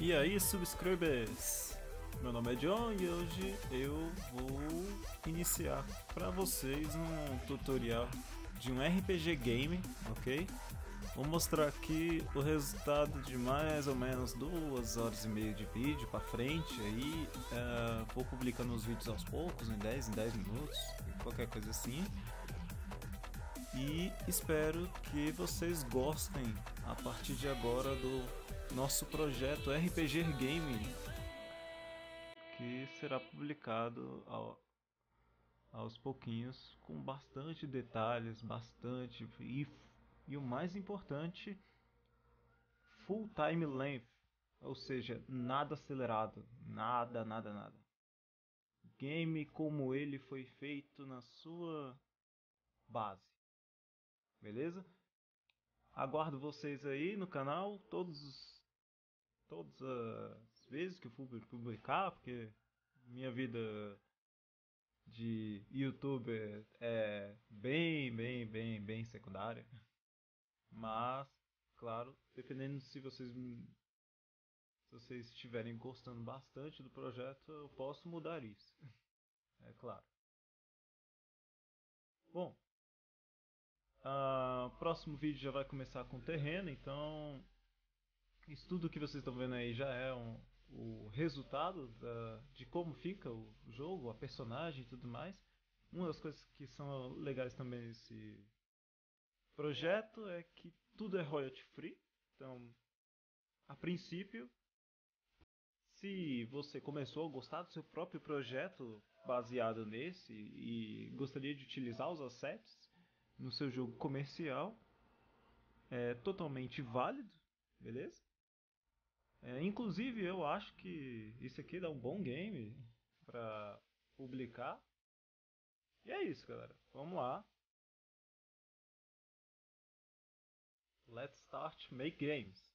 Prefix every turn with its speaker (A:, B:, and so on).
A: E aí, subscribers! Meu nome é John e hoje eu vou iniciar para vocês um tutorial de um RPG game, ok? Vou mostrar aqui o resultado de mais ou menos 2 horas e meia de vídeo para frente. Aí vou publicando os vídeos aos poucos, em 10 minutos, qualquer coisa assim. E espero que vocês gostem a partir de agora do nosso projeto RPG Game, que será publicado aos pouquinhos, com bastante detalhes, e o mais importante, full time length, ou seja, nada acelerado, nada. Game como ele foi feito na sua base, beleza? Aguardo vocês aí no canal todas as vezes que eu for publicar, porque minha vida de youtuber é bem secundária. Mas, claro, dependendo se vocês estiverem gostando bastante do projeto, eu posso mudar isso. É claro. Bom, o próximo vídeo já vai começar com o terreno, então isso tudo que vocês estão vendo aí já é o resultado de como fica o jogo, a personagem e tudo mais. Uma das coisas que são legais também nesse projeto é que tudo é royalty free. Então, a princípio, se você começou a gostar do seu próprio projeto baseado nesse e gostaria de utilizar os assets no seu jogo comercial, é totalmente válido, beleza? Inclusive, eu acho que isso aqui dá um bom game para publicar. E é isso, galera. Vamos lá. Let's start make games.